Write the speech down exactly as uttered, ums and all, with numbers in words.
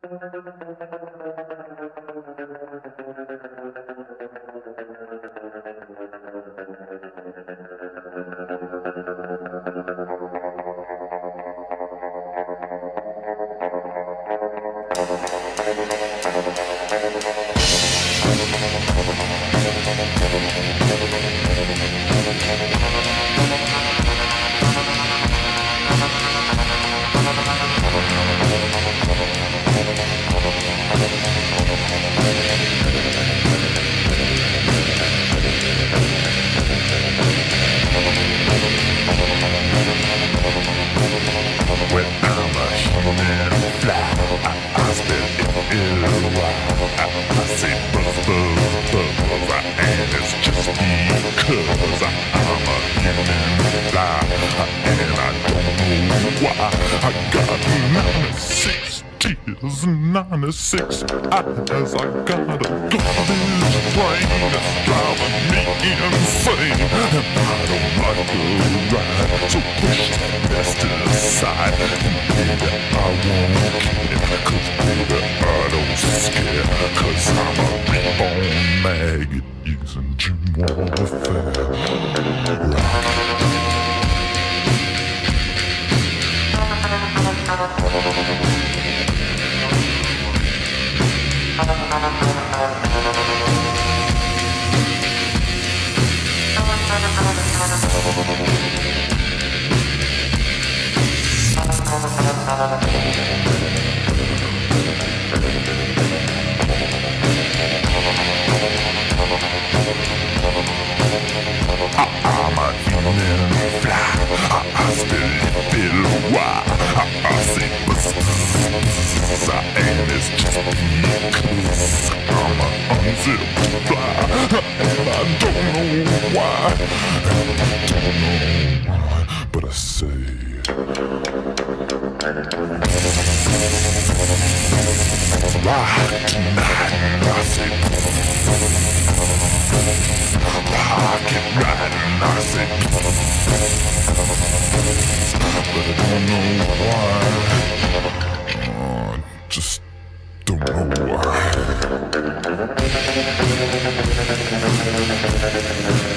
When I'm a human fly, I, I spit it in a while. I, I say buzz, buzz, buzz, and it's just because I, I'm a human fly, and I don't know why. I got ninety-six tears, ninety-six eyes. I got a garbage brain that's driving me insane, and I don't like the ride, so push that mess to the side. And baby, I won't care, cause baby, I don't scare, cause I'm a reborn maggot using gym warfare. Rock. I'm a human fly, I, I still feel why I, I say buzz, buzz, and it's just because I'm a unzipped fly, and I don't know why, and I don't know why, but I say rock tonight, and I say rock it right, and I say but I don't know why, oh, just don't know why.